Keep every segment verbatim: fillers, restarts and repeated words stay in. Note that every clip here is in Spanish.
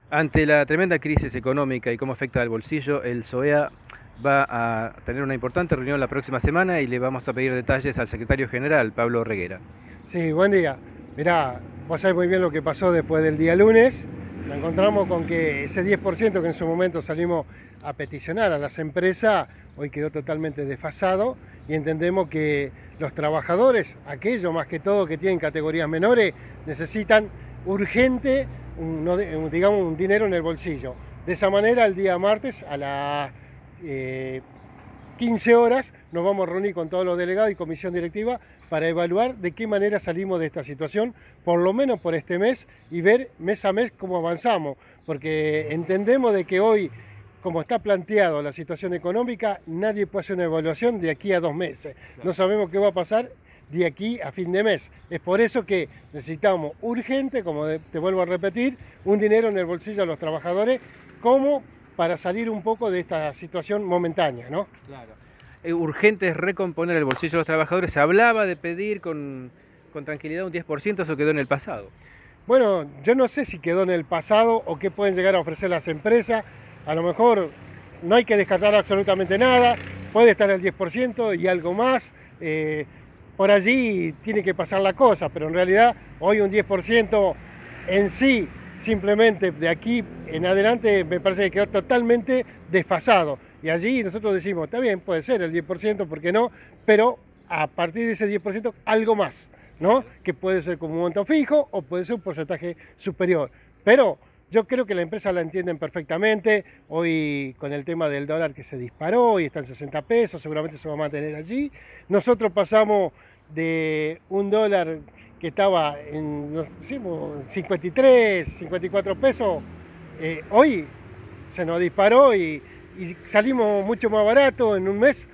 Ante la tremenda crisis económica y cómo afecta al bolsillo, el S O E A va a tener una importante reunión la próxima semana y le vamos a pedir detalles al secretario general, Pablo Reguera. Sí, buen día. Mirá, vos sabés muy bien lo que pasó después del día lunes. Nos encontramos con que ese diez por ciento que en su momento salimos a peticionar a las empresas, hoy quedó totalmente desfasado y entendemos que los trabajadores, aquellos más que todo que tienen categorías menores, necesitan urgente un, un, digamos, un dinero en el bolsillo. De esa manera, el día martes a las eh, quince horas nos vamos a reunir con todos los delegados y comisión directiva para evaluar de qué manera salimos de esta situación, por lo menos por este mes, y ver mes a mes cómo avanzamos, porque entendemos de que hoy, como está planteado la situación económica, nadie puede hacer una evaluación de aquí a dos meses. No sabemos qué va a pasar de aquí a fin de mes. Es por eso que necesitamos urgente, como te vuelvo a repetir, un dinero en el bolsillo de los trabajadores, como para salir un poco de esta situación momentánea, ¿no? Claro. Eh, urgente es recomponer el bolsillo de los trabajadores. Se hablaba de pedir con, con tranquilidad un diez por ciento, eso quedó en el pasado. Bueno, yo no sé si quedó en el pasado o qué pueden llegar a ofrecer las empresas. A lo mejor no hay que descartar absolutamente nada, puede estar el diez por ciento y algo más. Eh, por allí tiene que pasar la cosa, pero en realidad hoy un diez por ciento en sí, simplemente de aquí en adelante, me parece que quedó totalmente desfasado. Y allí nosotros decimos, está bien, puede ser el diez por ciento, ¿por qué no? Pero a partir de ese diez por ciento, algo más, ¿no? Que puede ser como un monto fijo o puede ser un porcentaje superior. Pero yo creo que la empresa la entienden perfectamente. Hoy con el tema del dólar que se disparó y está en sesenta pesos, seguramente se va a mantener allí. Nosotros pasamos de un dólar que estaba en no sé, cincuenta y tres, cincuenta y cuatro pesos, eh, hoy se nos disparó y, y salimos mucho más barato. En un mes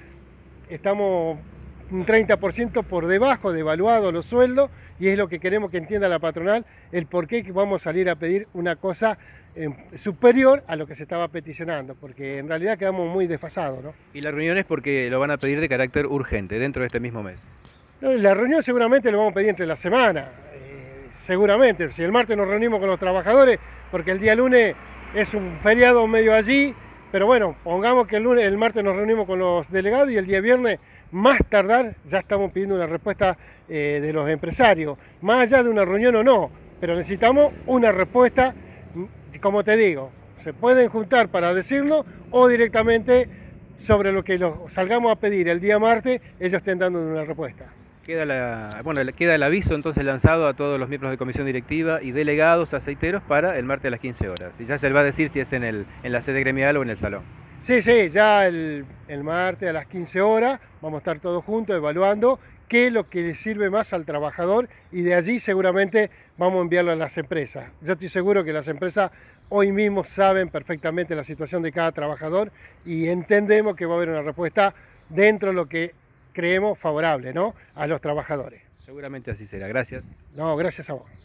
estamos un treinta por ciento por debajo de evaluado los sueldos, y es lo que queremos que entienda la patronal, el por qué vamos a salir a pedir una cosa eh, superior a lo que se estaba peticionando, porque en realidad quedamos muy desfasados, ¿no? Y la reunión es porque lo van a pedir de carácter urgente, dentro de este mismo mes. La reunión seguramente lo vamos a pedir entre la semana, eh, seguramente. Si el martes nos reunimos con los trabajadores, porque el día lunes es un feriado medio allí, pero bueno, pongamos que el lunes, el martes nos reunimos con los delegados y el día viernes, más tardar, ya estamos pidiendo una respuesta eh, de los empresarios, más allá de una reunión o no, pero necesitamos una respuesta, como te digo, se pueden juntar para decirlo o directamente sobre lo que los salgamos a pedir el día martes, ellos estén dando una respuesta. Queda, la, bueno, queda el aviso entonces lanzado a todos los miembros de comisión directiva y delegados aceiteros para el martes a las quince horas. Y ya se les va a decir si es en, el, en la sede gremial o en el salón. Sí, sí, ya el, el martes a las quince horas vamos a estar todos juntos evaluando qué es lo que le sirve más al trabajador, y de allí seguramente vamos a enviarlo a las empresas. Yo estoy seguro que las empresas hoy mismo saben perfectamente la situación de cada trabajador y entendemos que va a haber una respuesta dentro de lo que creemos favorable, ¿no?, a los trabajadores. Seguramente así será. Gracias. No, gracias a vos.